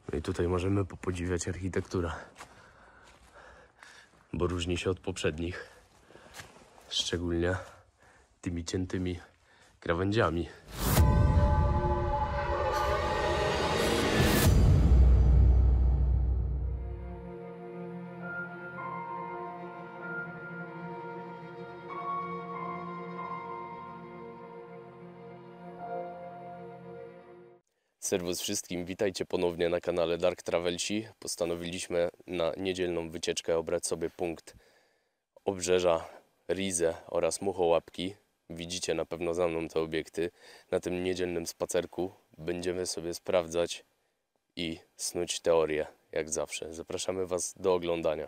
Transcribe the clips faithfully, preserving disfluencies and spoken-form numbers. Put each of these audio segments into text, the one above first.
No i tutaj możemy popodziwiać architekturę, bo różni się od poprzednich, szczególnie tymi ciętymi krawędziami. Serwus wszystkim, witajcie ponownie na kanale Dark Travelsi. Postanowiliśmy na niedzielną wycieczkę obrać sobie punkt obrzeża Rize oraz Muchołapki. Widzicie na pewno za mną te obiekty. Na tym niedzielnym spacerku będziemy sobie sprawdzać i snuć teorię, jak zawsze. Zapraszamy Was do oglądania.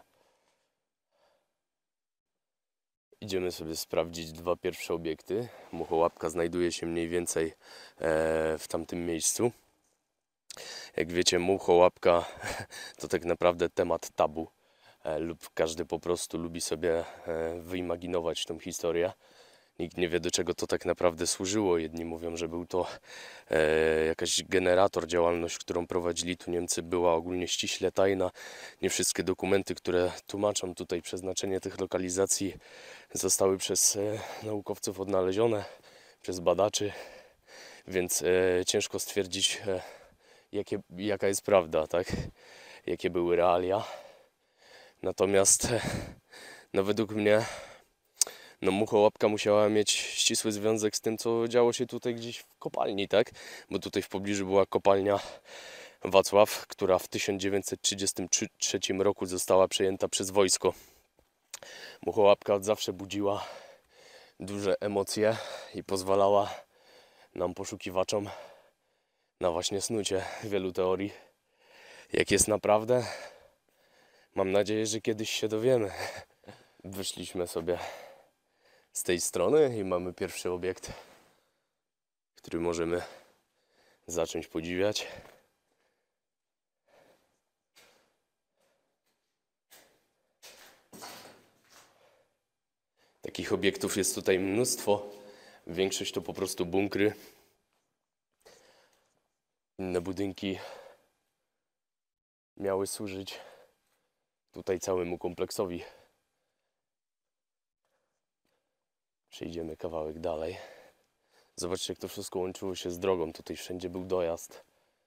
Idziemy sobie sprawdzić dwa pierwsze obiekty. Muchołapka znajduje się mniej więcej w tamtym miejscu. Jak wiecie, Muchołapka to tak naprawdę temat tabu, lub każdy po prostu lubi sobie wyimaginować tą historię. Nikt nie wie, do czego to tak naprawdę służyło. Jedni mówią, że był to e, jakaś generator, działalność, którą prowadzili tu Niemcy, była ogólnie ściśle tajna. Nie wszystkie dokumenty, które tłumaczą tutaj przeznaczenie tych lokalizacji, zostały przez e, naukowców odnalezione, przez badaczy, więc e, ciężko stwierdzić, e, jakie, jaka jest prawda, tak? Jakie były realia. Natomiast e, no według mnie No Muchołapka musiała mieć ścisły związek z tym, co działo się tutaj gdzieś w kopalni, tak? Bo tutaj w pobliżu była kopalnia Wacław, która w tysiąc dziewięćset trzydziestym trzecim roku została przejęta przez wojsko. Muchołapka od zawsze budziła duże emocje i pozwalała nam, poszukiwaczom, na właśnie snucie wielu teorii. Jak jest naprawdę? Mam nadzieję, że kiedyś się dowiemy. Wyszliśmy sobie z tej strony i mamy pierwszy obiekt, który możemy zacząć podziwiać. Takich obiektów jest tutaj mnóstwo. Większość to po prostu bunkry. Inne budynki miały służyć tutaj całemu kompleksowi. Przejdziemy kawałek dalej. Zobaczcie, jak to wszystko łączyło się z drogą. Tutaj wszędzie był dojazd.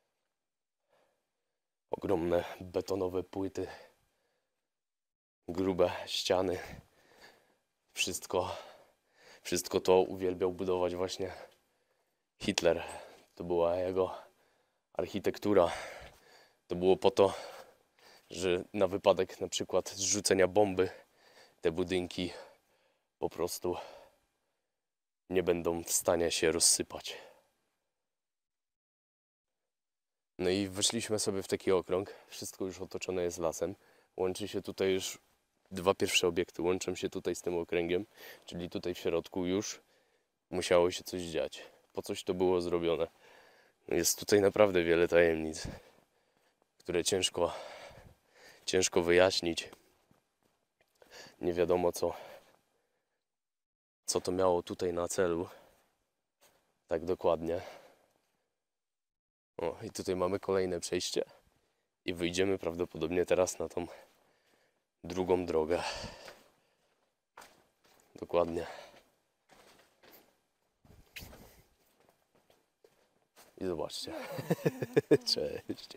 Ogromne betonowe płyty. Grube ściany. Wszystko, wszystko to uwielbiał budować właśnie Hitler. To była jego architektura. To było po to, że na wypadek na przykład zrzucenia bomby te budynki po prostu nie będą w stanie się rozsypać. No i weszliśmy sobie w taki okrąg. Wszystko już otoczone jest lasem. Łączy się tutaj już dwa pierwsze obiekty. Łączą się tutaj z tym okręgiem. Czyli tutaj w środku już musiało się coś dziać. Po coś to było zrobione. Jest tutaj naprawdę wiele tajemnic, które ciężko, ciężko wyjaśnić. Nie wiadomo co co to miało tutaj na celu, tak dokładnie. O, i tutaj mamy kolejne przejście i wyjdziemy prawdopodobnie teraz na tą drugą drogę. Dokładnie. I zobaczcie. Cześć.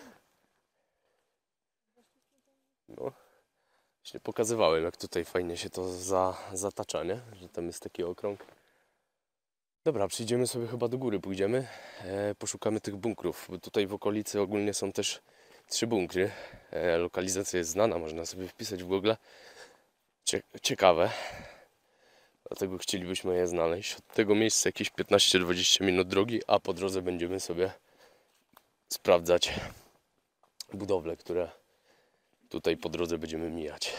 No. Właśnie pokazywałem, jak tutaj fajnie się to za, zatacza, nie? Że tam jest taki okrąg. Dobra, przyjdziemy sobie chyba do góry, pójdziemy. E, poszukamy tych bunkrów, bo tutaj w okolicy ogólnie są też trzy bunkry. E, lokalizacja jest znana, można sobie wpisać w Google. Cie, ciekawe. Dlatego chcielibyśmy je znaleźć. Od tego miejsca jakieś piętnaście do dwudziestu minut drogi, a po drodze będziemy sobie sprawdzać budowle, które tutaj po drodze będziemy mijać.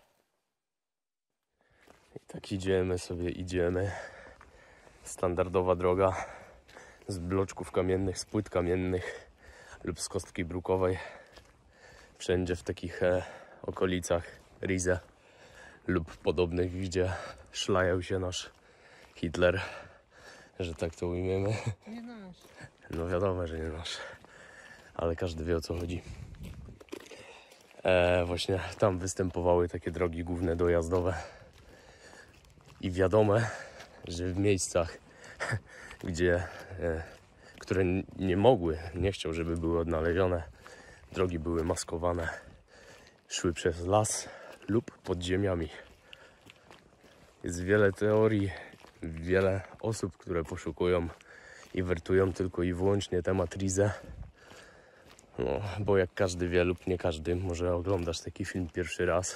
I tak idziemy sobie, idziemy. Standardowa droga z bloczków kamiennych, z płyt kamiennych lub z kostki brukowej. Wszędzie w takich e, okolicach Rize lub podobnych, gdzie szlajał się nasz Hitler, że tak to ujmiemy. Nie nasz. No wiadomo, że nie nasz. ale każdy wie, o co chodzi. E, właśnie tam występowały takie drogi główne dojazdowe i wiadome, że w miejscach, gdzie, e, które nie mogły, nie chciał, żeby były odnalezione, drogi były maskowane, szły przez las lub pod ziemiami. Jest wiele teorii, wiele osób, które poszukują i wertują tylko i wyłącznie temat Rize. No, bo jak każdy wie lub nie każdy, może oglądasz taki film pierwszy raz.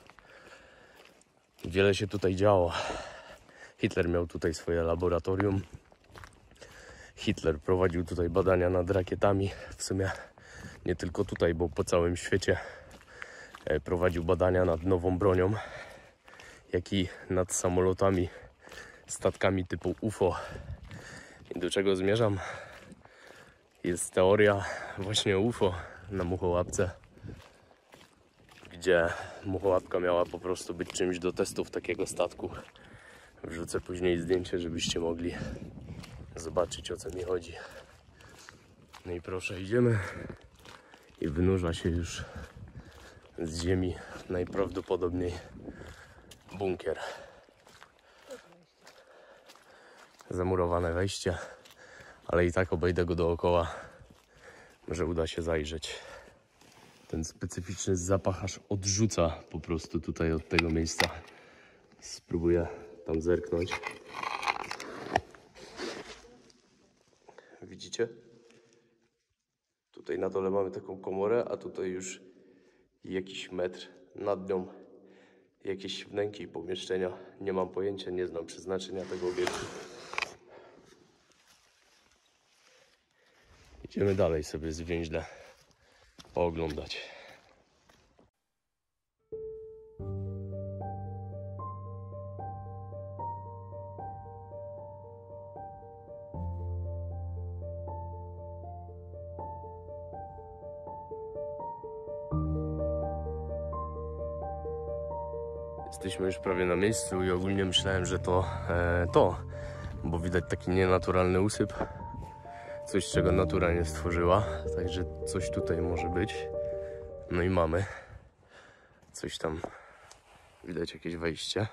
Wiele się tutaj działo. Hitler miał tutaj swoje laboratorium. Hitler prowadził tutaj badania nad rakietami. W sumie nie tylko tutaj, bo po całym świecie prowadził badania nad nową bronią, jak i nad samolotami, statkami typu U F O. I do czego zmierzam? Jest teoria właśnie U F O na Muchołapce, gdzie Muchołapka miała po prostu być czymś do testów takiego statku. Wrzucę później zdjęcie, żebyście mogli zobaczyć, o co mi chodzi. No i proszę, idziemy i wynurza się już z ziemi najprawdopodobniej bunkier. Zamurowane wejście, ale i tak obejdę go dookoła. Może uda się zajrzeć. Ten specyficzny zapach aż odrzuca po prostu tutaj od tego miejsca. Spróbuję tam zerknąć. Widzicie? Tutaj na dole mamy taką komorę, a tutaj już jakiś metr nad nią jakieś wnęki i pomieszczenia. Nie mam pojęcia, nie znam przeznaczenia tego obiektu. Idziemy dalej sobie zwięźle pooglądać. Jesteśmy już prawie na miejscu i ogólnie myślałem, że to e, to, bo widać taki nienaturalny usyp. Coś, czego natura nie stworzyła, także coś tutaj może być. No i mamy coś tam, widać jakieś wejście.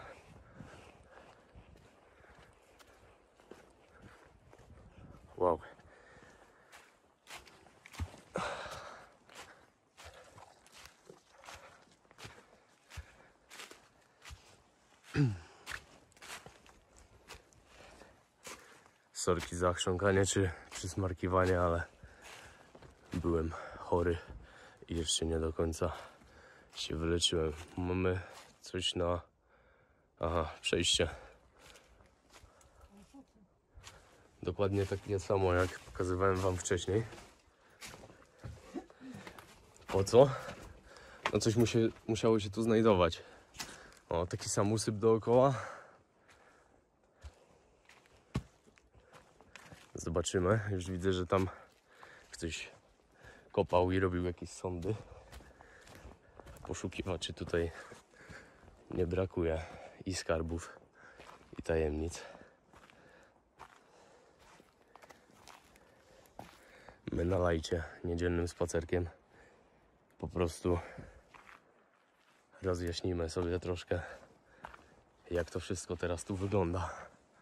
Wow. Sorki za chrząkanie czy przysmarkiwanie, ale byłem chory i jeszcze nie do końca się wyleczyłem. Mamy coś na... Aha, przejście. Dokładnie takie samo, jak pokazywałem wam wcześniej. Po co? No coś musie, musiało się tu znajdować. O, taki sam usyp dookoła. Zobaczymy. Już widzę, że tam ktoś kopał i robił jakieś sondy. Poszukiwaczy tutaj nie brakuje i skarbów, i tajemnic. My na lajcie, niedzielnym spacerkiem, po prostu rozjaśnimy sobie troszkę, jak to wszystko teraz tu wygląda.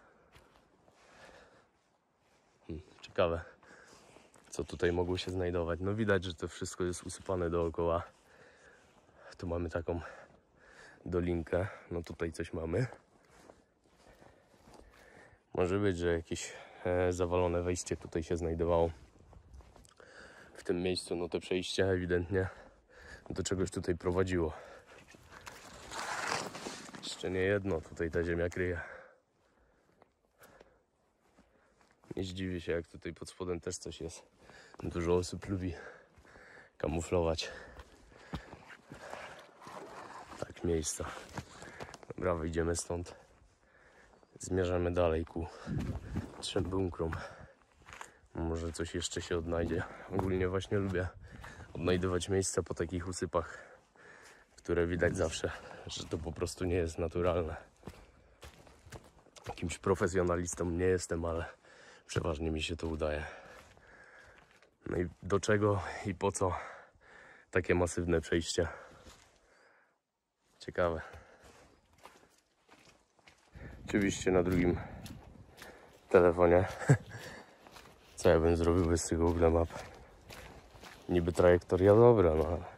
Hmm, ciekawe, co tutaj mogło się znajdować. No widać, że to wszystko jest usypane dookoła. Tu mamy taką dolinkę, no tutaj coś mamy. Może być, że jakieś e, zawalone wejście tutaj się znajdowało. W tym miejscu, no to przejście ewidentnie do czegoś tutaj prowadziło. Jeszcze nie jedno tutaj ta ziemia kryje. Nie zdziwię się, jak tutaj pod spodem też coś jest. Dużo osób lubi kamuflować tak miejsca. Dobra, wyjdziemy stąd. Zmierzamy dalej ku trzem bunkrom. Może coś jeszcze się odnajdzie. Ogólnie właśnie lubię odnajdywać miejsca po takich usypach, które widać zawsze, że to po prostu nie jest naturalne. Jakimś profesjonalistą nie jestem, ale przeważnie mi się to udaje. No i do czego i po co takie masywne przejście? Ciekawe. Oczywiście na drugim telefonie. Co ja bym zrobił bez tego Google Map? Niby trajektoria dobra, no ale...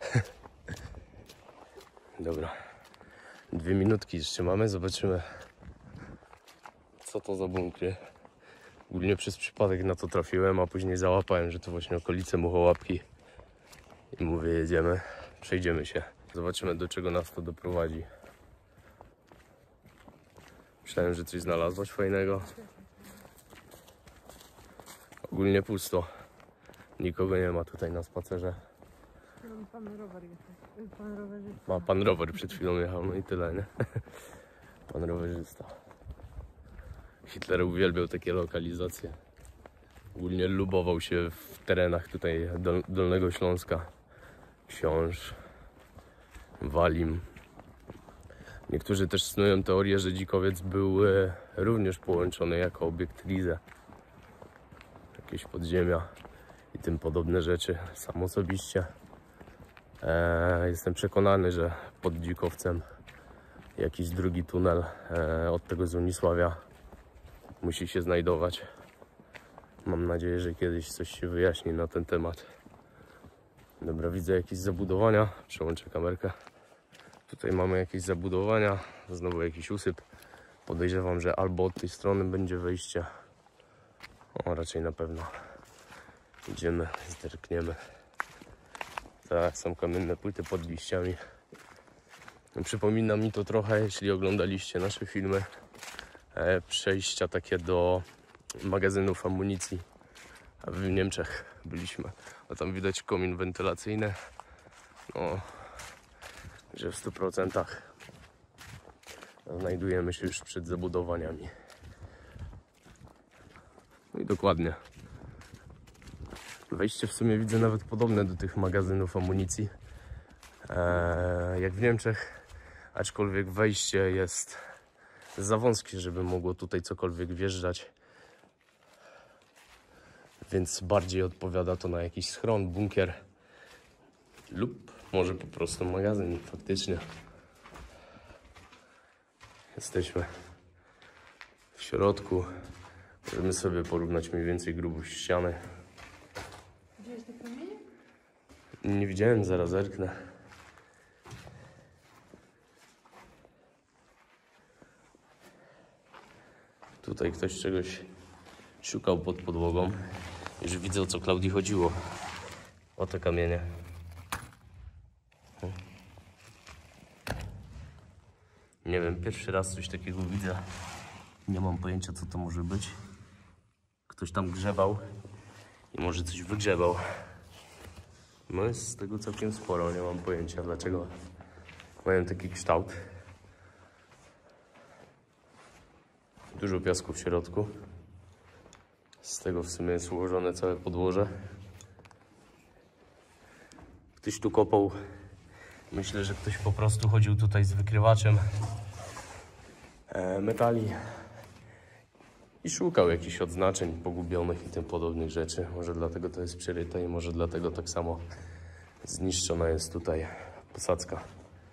Dobra. Dwie minutki jeszcze mamy, zobaczymy, co to za bunkry. Ogólnie przez przypadek na to trafiłem, a później załapałem, że to właśnie okolice Muchołapki. I mówię, jedziemy, przejdziemy się. Zobaczymy, do czego nas to doprowadzi. Myślałem, że coś znalazłaś fajnego. Ogólnie pusto. Nikogo nie ma tutaj na spacerze. Pan rower jechał. Pan rowerzysta. Ma pan rower przed chwilą jechał, no i tyle, nie? Pan rowerzysta. Hitler uwielbiał takie lokalizacje. Ogólnie lubował się w terenach tutaj Dol Dolnego Śląska. Książ, Walim. Niektórzy też snują teorię, że Dzikowiec był e, również połączony jako obiekt Rize. Jakieś podziemia i tym podobne rzeczy. Sam osobiście e, jestem przekonany, że pod Dzikowcem jakiś drugi tunel e, od tego z Unisławia musi się znajdować. Mam nadzieję, że kiedyś coś się wyjaśni na ten temat. Dobra, widzę jakieś zabudowania. Przełączę kamerkę. Tutaj mamy jakieś zabudowania. Znowu jakiś usyp. Podejrzewam, że albo od tej strony będzie wejście. O, raczej na pewno. Idziemy, zerkniemy. Tak, są kamienne płyty pod liściami. Przypomina mi to trochę, jeśli oglądaliście nasze filmy, e, przejścia takie do magazynów amunicji. A w Niemczech byliśmy. A tam widać komin wentylacyjny. No, że w stu procentach znajdujemy się już przed zabudowaniami. No i dokładnie. Wejście w sumie widzę nawet podobne do tych magazynów amunicji, eee, jak w Niemczech, aczkolwiek wejście jest za wąskie, żeby mogło tutaj cokolwiek wjeżdżać, więc bardziej odpowiada to na jakiś schron, bunkier lub może po prostu magazyn. Faktycznie jesteśmy w środku. Możemy sobie porównać mniej więcej grubość ściany. Widziałeś te kamienie? Nie widziałem, zaraz zerknę. Tutaj ktoś czegoś szukał pod podłogą. Już widzę, o co Klaudii chodziło. O te kamienie. Nie wiem, pierwszy raz coś takiego widzę. Nie mam pojęcia, co to może być. Ktoś tam grzebał i może coś wygrzebał. No jest z tego całkiem sporo, nie mam pojęcia, dlaczego mają taki kształt. Dużo piasku w środku. Z tego w sumie jest ułożone całe podłoże. Ktoś tu kopał. Myślę, że ktoś po prostu chodził tutaj z wykrywaczem e, metali i szukał jakichś odznaczeń pogubionych i tym podobnych rzeczy. Może dlatego to jest przeryte i może dlatego tak samo zniszczona jest tutaj posadzka.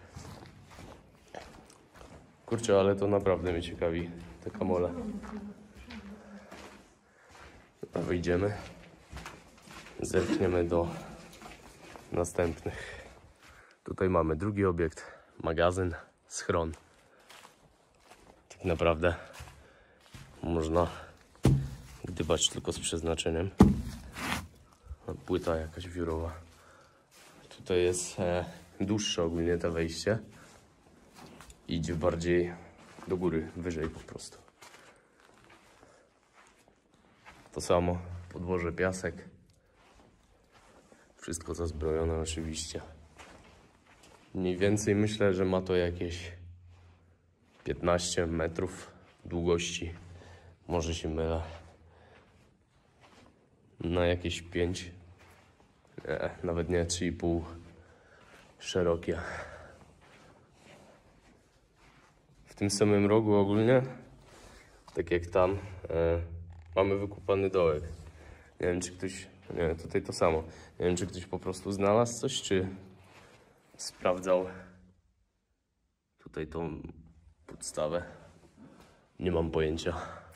Kurczę, ale to naprawdę mnie ciekawi, te kamole. A wyjdziemy, zerkniemy do następnych. Tutaj mamy drugi obiekt, magazyn, schron. Tak naprawdę można gdybać tylko z przeznaczeniem. Płyta jakaś wiórowa. Tutaj jest e, dłuższe ogólnie to wejście. Idzie bardziej do góry, wyżej po prostu. To samo, podłoże piasek. Wszystko zazbrojone oczywiście. Mniej więcej myślę, że ma to jakieś piętnaście metrów długości. Może się mylę. Na jakieś pięć. Nie, nawet nie, trzy i pół szerokie. W tym samym rogu ogólnie, tak jak tam, e, mamy wykopany dołek. Nie wiem, czy ktoś Nie, tutaj to samo. Nie wiem, czy ktoś po prostu znalazł coś, czy sprawdzał tutaj tą podstawę. Nie mam pojęcia.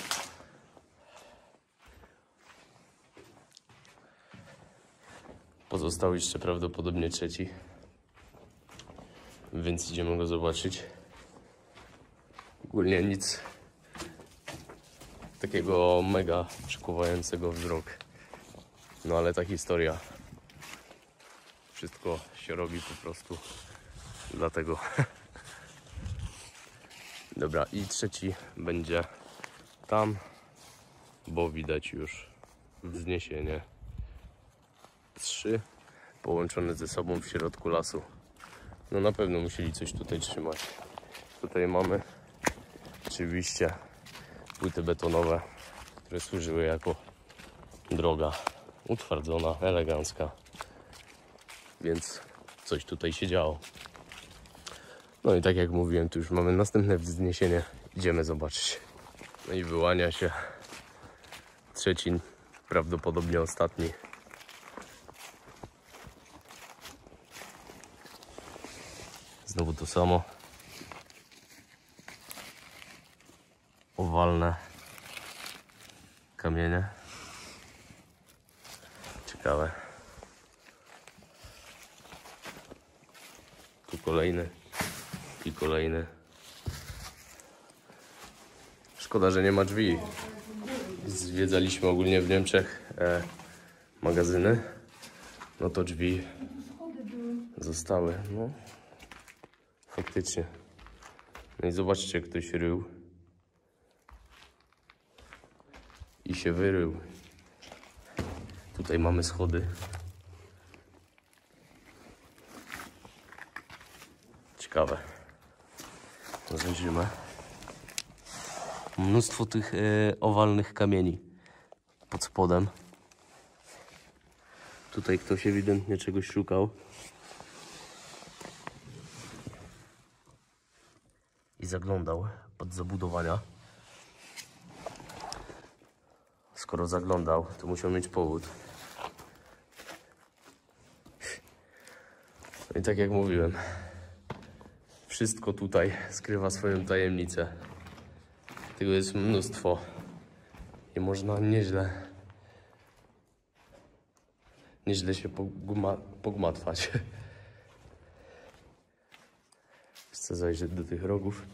Pozostał jeszcze prawdopodobnie trzeci. Więc idziemy go zobaczyć. Ogólnie nic takiego mega przykuwającego wzrok. No ale ta historia. Wszystko się robi po prostu dlatego. Dobra, i trzeci będzie tam, bo widać już wzniesienie. Trzy połączone ze sobą w środku lasu. No na pewno musieli coś tutaj trzymać. Tutaj mamy oczywiście płyty betonowe, które służyły jako droga utwardzona, elegancka. Więc coś tutaj się działo. No i tak jak mówiłem, tu już mamy następne wzniesienie. Idziemy zobaczyć. No i wyłania się trzeci, prawdopodobnie ostatni. Znowu to samo. Owalne kamienie. Ciekawe. Tu kolejny i kolejny. Szkoda, że nie ma drzwi. Zwiedzaliśmy ogólnie w Niemczech e, magazyny. No to drzwi zostały. No. Faktycznie. No i zobaczcie, jak ktoś rył. I się wyrył. Tutaj mamy schody. Ciekawe. Zajrzymy. Mnóstwo tych e, owalnych kamieni pod spodem. Tutaj ktoś ewidentnie czegoś szukał. I zaglądał pod zabudowania. Skoro zaglądał, to musiał mieć powód. No i tak jak mówiłem, wszystko tutaj skrywa swoją tajemnicę. Tego jest mnóstwo i można nieźle, nieźle się pogma, pogmatwać. Chcę zajrzeć do tych rogów.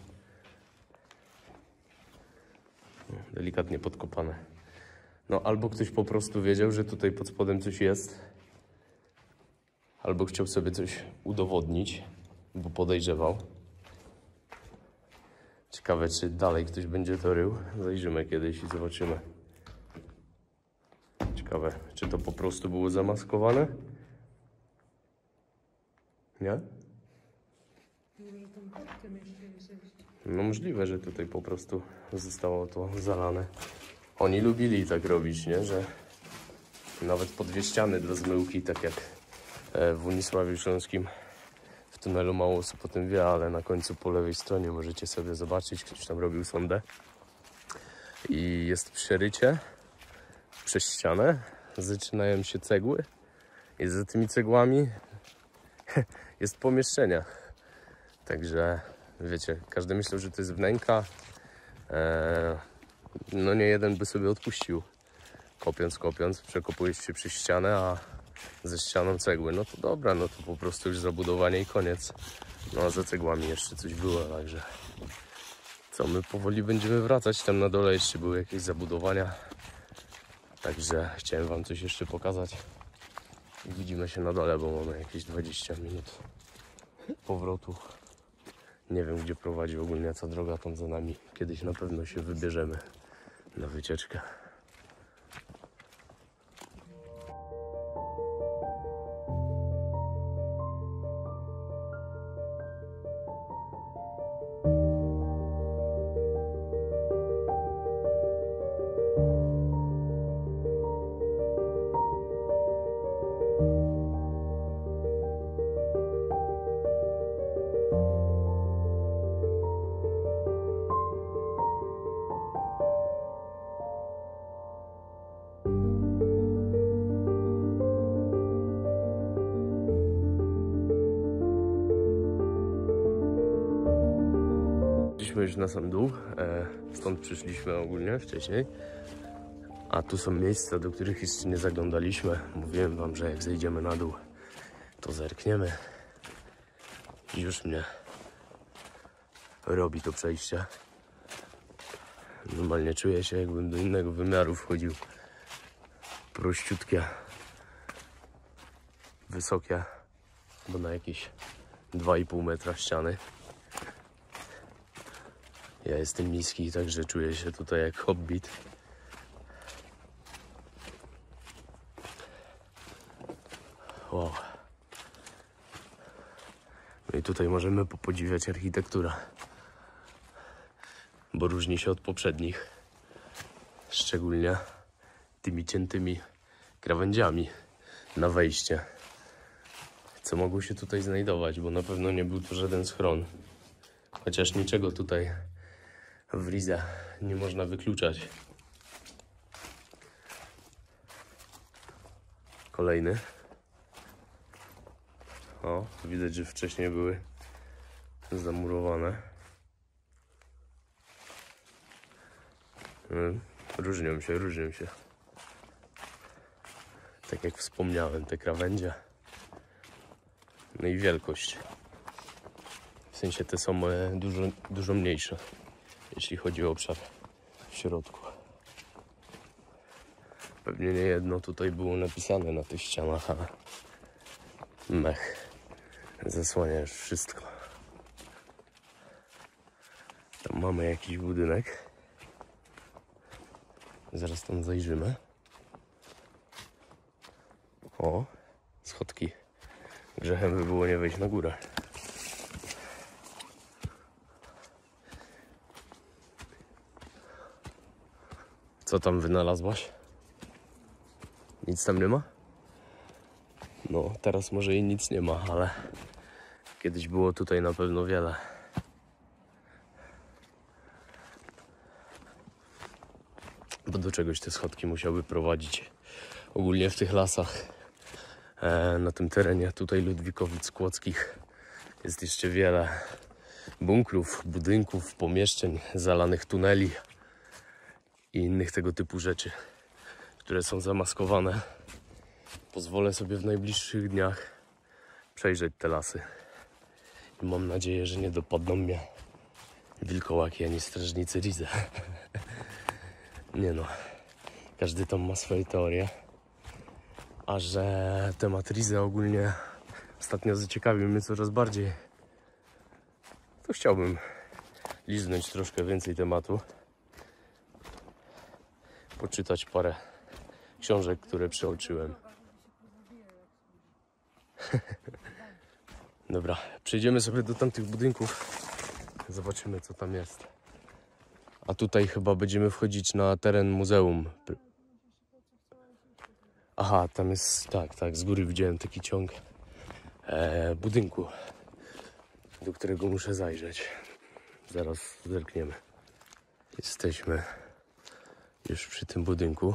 Delikatnie podkopane. No albo ktoś po prostu wiedział, że tutaj pod spodem coś jest, albo chciał sobie coś udowodnić, bo podejrzewał. Ciekawe, czy dalej ktoś będzie to rył. Zajrzymy kiedyś i zobaczymy. Ciekawe, czy to po prostu było zamaskowane? Nie? Może tam kartkę jeszcze wysadzać. No możliwe, że tutaj po prostu zostało to zalane. Oni lubili tak robić, nie? Że nawet po dwie ściany dla zmyłki, tak jak w Unisławie Śląskim. W tunelu mało osób o tym wie, ale na końcu po lewej stronie możecie sobie zobaczyć, ktoś tam robił sondę. I jest przerycie przez ścianę, zaczynają się cegły i za tymi cegłami jest pomieszczenie. Także wiecie, każdy myślał, że to jest wnęka. Eee, no nie jeden by sobie odpuścił. Kopiąc, kopiąc, przekopujesz się przez ścianę, a ze ścianą cegły. No to dobra, no to po prostu już zabudowanie i koniec. No a za cegłami jeszcze coś było, także co, my powoli będziemy wracać. Tam na dole jeszcze były jakieś zabudowania. Także chciałem wam coś jeszcze pokazać. I widzimy się na dole, bo mamy jakieś dwadzieścia minut powrotu. Nie wiem, gdzie prowadzi ogólnie ta droga tam za nami. Kiedyś na pewno się wybierzemy na wycieczkę. zeszliśmy już na sam dół, e, stąd przyszliśmy ogólnie wcześniej. A tu są miejsca, do których jeszcze nie zaglądaliśmy. Mówiłem wam, że jak zejdziemy na dół, to zerkniemy. I już mnie robi to przejście. Normalnie czuję się, jakbym do innego wymiaru wchodził. Prościutkie, wysokie, bo na jakieś dwa i pół metra ściany. Ja jestem niski, także czuję się tutaj jak hobbit. Wow. No i tutaj możemy popodziwiać architekturę, bo różni się od poprzednich, szczególnie tymi ciętymi krawędziami na wejście. Co mogło się tutaj znajdować, bo na pewno nie był to żaden schron. Chociaż niczego tutaj w Rize nie można wykluczać. Kolejny. O, widać, że wcześniej były zamurowane. Różnią się, różnią się. Tak jak wspomniałem, te krawędzie. No i wielkość. W sensie te są dużo, dużo mniejsze, jeśli chodzi o obszar w środku. Pewnie nie jedno tutaj było napisane na tych ścianach, ale mech zasłania już wszystko. Tam mamy jakiś budynek. Zaraz tam zajrzymy. O, schodki. Grzechem by było nie wejść na górę. Co tam wynalazłaś? Nic tam nie ma? No, teraz może i nic nie ma, ale kiedyś było tutaj na pewno wiele. Bo do czegoś te schodki musiały prowadzić. Ogólnie w tych lasach, e, na tym terenie tutaj Ludwikowic Kłodzkich jest jeszcze wiele bunkrów, budynków, pomieszczeń, zalanych tuneli i innych tego typu rzeczy, które są zamaskowane. Pozwolę sobie w najbliższych dniach przejrzeć te lasy i mam nadzieję, że nie dopadną mnie wilkołaki ani strażnicy Rize. Nie no, każdy tam ma swoje teorie, a że temat Rize ogólnie ostatnio zaciekawił mnie coraz bardziej, to chciałbym liznąć troszkę więcej tematu, poczytać parę książek, które przeoczyłem. Dobra, przejdziemy sobie do tamtych budynków, zobaczymy co tam jest. A tutaj chyba będziemy wchodzić na teren muzeum. Aha, tam jest, tak, tak, z góry widziałem taki ciąg e, budynku, do którego muszę zajrzeć. Zaraz zerkniemy. Jesteśmy już przy tym budynku.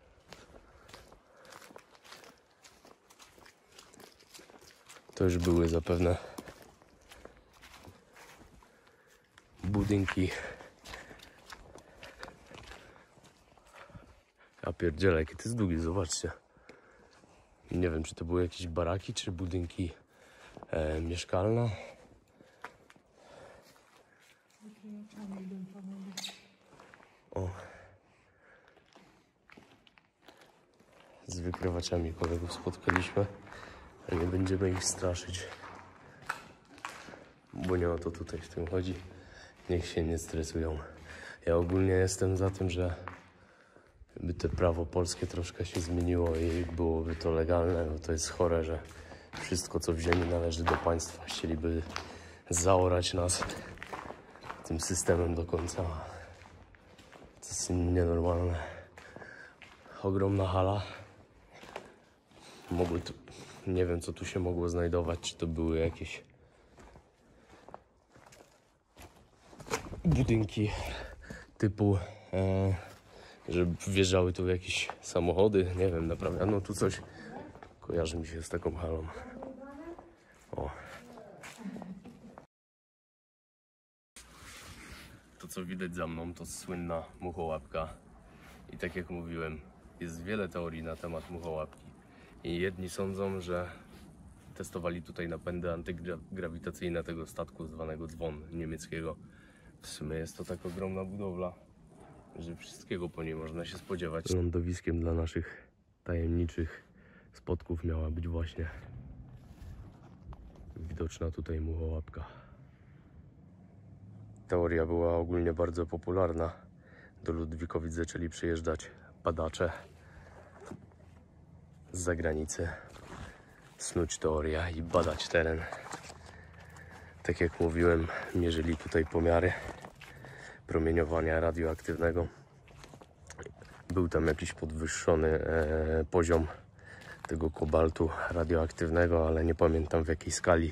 To już były zapewne budynki. Ja pierdzielę, jakie to jest długie, zobaczcie. Nie wiem, czy to były jakieś baraki, czy budynki e, mieszkalne. O. Z wykrywaczami kolegów spotkaliśmy, a nie będziemy ich straszyć, bo nie o to tutaj w tym chodzi. Niech się nie stresują. Ja ogólnie jestem za tym, że by to prawo polskie troszkę się zmieniło i byłoby to legalne, bo to jest chore, że wszystko co w ziemi należy do państwa. Chcieliby zaorać nas tym systemem do końca. To jest nienormalne. Ogromna hala. Mogły tu, nie wiem co tu się mogło znajdować, czy to były jakieś budynki typu, e, że wjeżdżały tu jakieś samochody, nie wiem, naprawiano tu coś. Kojarzy mi się z taką halą. O. To, co widać za mną, to słynna muchołapka. I tak jak mówiłem, jest wiele teorii na temat muchołapki. I jedni sądzą, że testowali tutaj napędy antygrawitacyjne tego statku zwanego Dzwon niemieckiego. W sumie jest to tak ogromna budowla, że wszystkiego po niej można się spodziewać. Lądowiskiem dla naszych tajemniczych spotków miała być właśnie widoczna tutaj muchołapka. Teoria była ogólnie bardzo popularna. Do Ludwikowic zaczęli przyjeżdżać badacze z zagranicy, snuć teoria i badać teren. Tak jak mówiłem, mierzyli tutaj pomiary promieniowania radioaktywnego. Był tam jakiś podwyższony e, poziom tego kobaltu radioaktywnego, ale nie pamiętam w jakiej skali.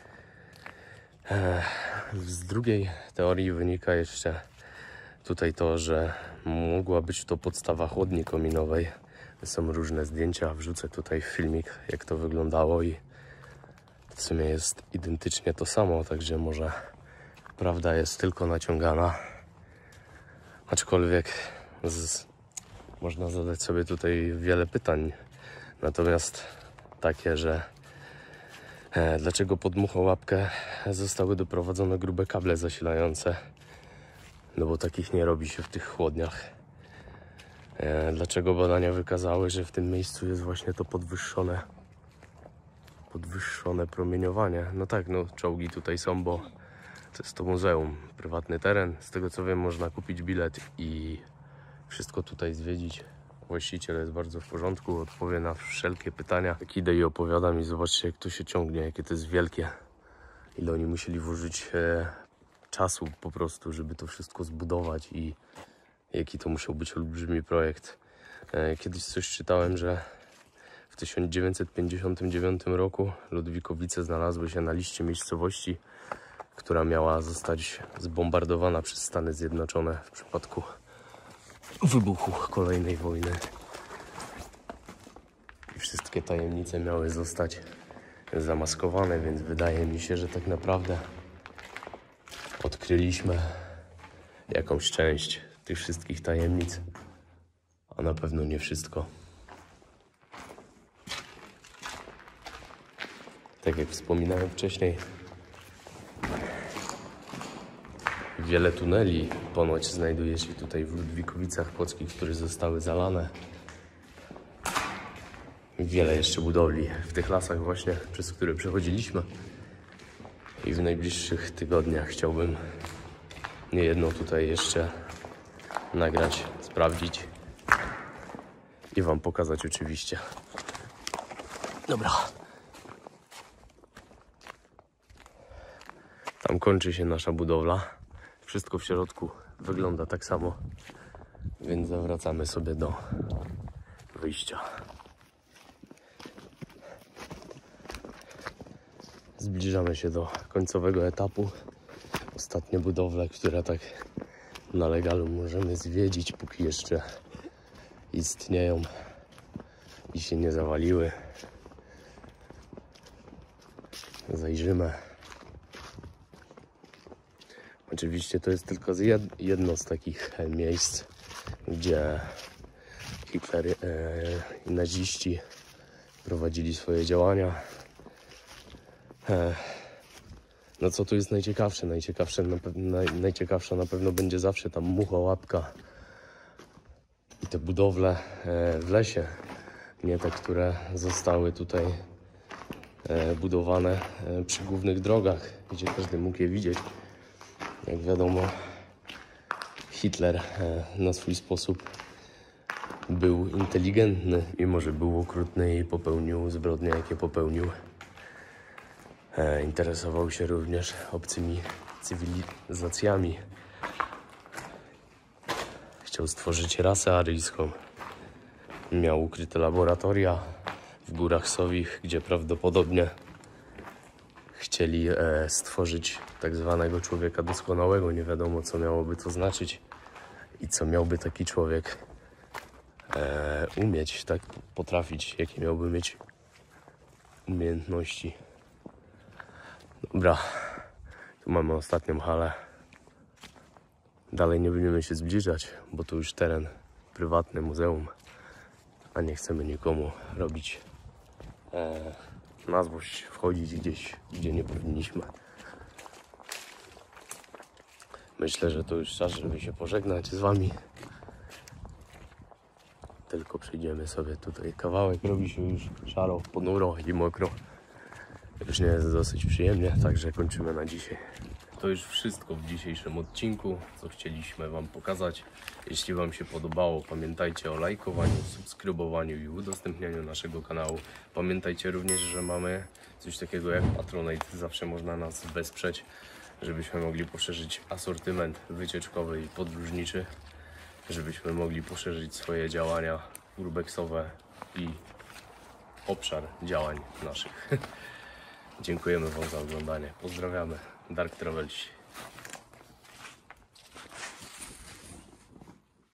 E, z drugiej teorii wynika jeszcze tutaj to, że mogła być to podstawa chłodni kominowej. Są różne zdjęcia, wrzucę tutaj filmik, jak to wyglądało, i w sumie jest identycznie to samo, także może prawda jest tylko naciągana. Aczkolwiek z, można zadać sobie tutaj wiele pytań. Natomiast takie, że e, dlaczego pod muchołapkę zostały doprowadzone grube kable zasilające? No bo takich nie robi się w tych chłodniach. E, dlaczego badania wykazały, że w tym miejscu jest właśnie to podwyższone podwyższone promieniowanie? No tak, no czołgi tutaj są, bo to jest to muzeum, prywatny teren. Z tego co wiem, można kupić bilet i wszystko tutaj zwiedzić. Właściciel jest bardzo w porządku, odpowie na wszelkie pytania. Tak idę i opowiadam i zobaczcie, jak to się ciągnie, jakie to jest wielkie. Ile oni musieli włożyć e, czasu po prostu, żeby to wszystko zbudować, i jaki to musiał być olbrzymi projekt. E, kiedyś coś czytałem, że w tysiąc dziewięćset pięćdziesiątym dziewiątym roku Ludwikowice znalazły się na liście miejscowości, która miała zostać zbombardowana przez Stany Zjednoczone w przypadku wybuchu kolejnej wojny. I wszystkie tajemnice miały zostać zamaskowane, więc wydaje mi się, że tak naprawdę odkryliśmy jakąś część tych wszystkich tajemnic, a na pewno nie wszystko. Tak jak wspominałem wcześniej, wiele tuneli ponoć znajduje się tutaj w Ludwikowicach Płockich, które zostały zalane. Wiele jeszcze budowli w tych lasach właśnie, przez które przechodziliśmy. I w najbliższych tygodniach chciałbym niejedno tutaj jeszcze nagrać, sprawdzić i wam pokazać oczywiście. Dobra. Tam kończy się nasza budowla. Wszystko w środku wygląda tak samo, więc zawracamy sobie do wyjścia. Zbliżamy się do końcowego etapu. Ostatnie budowle, które tak na legalu możemy zwiedzić, póki jeszcze istnieją i się nie zawaliły. Zajrzymy. Oczywiście to jest tylko jedno z takich miejsc, gdzie Hitler i naziści prowadzili swoje działania. No co tu jest najciekawsze? Najciekawsze na naj, najciekawsza na pewno będzie zawsze ta muchołapka i te budowle w lesie, nie te, które zostały tutaj budowane przy głównych drogach, gdzie każdy mógł je widzieć. Jak wiadomo, Hitler na swój sposób był inteligentny, mimo że był okrutny i popełnił zbrodnie, jakie popełnił. Interesował się również obcymi cywilizacjami. Chciał stworzyć rasę aryjską. Miał ukryte laboratoria w Górach Sowich, gdzie prawdopodobnie chcieli e, stworzyć tak zwanego człowieka doskonałego. Nie wiadomo, co miałoby to znaczyć i co miałby taki człowiek e, umieć, tak potrafić, jakie miałby mieć umiejętności. Dobra, tu mamy ostatnią halę. Dalej nie będziemy się zbliżać, bo to już teren prywatny, muzeum, a nie chcemy nikomu robić e, na złość, wchodzić gdzieś, gdzie nie powinniśmy. Myślę, że to już czas, żeby się pożegnać z wami. Tylko przejdziemy sobie tutaj kawałek, robi się już szaro, ponuro i mokro. Już nie jest dosyć przyjemnie, także kończymy na dzisiaj. To już wszystko w dzisiejszym odcinku, co chcieliśmy wam pokazać. Jeśli wam się podobało, pamiętajcie o lajkowaniu, subskrybowaniu i udostępnianiu naszego kanału. Pamiętajcie również, że mamy coś takiego jak Patronite. Zawsze można nas wesprzeć, żebyśmy mogli poszerzyć asortyment wycieczkowy i podróżniczy, żebyśmy mogli poszerzyć swoje działania urbexowe i obszar działań naszych. Dziękujemy wam za oglądanie. Pozdrawiamy. Dark Travelsi.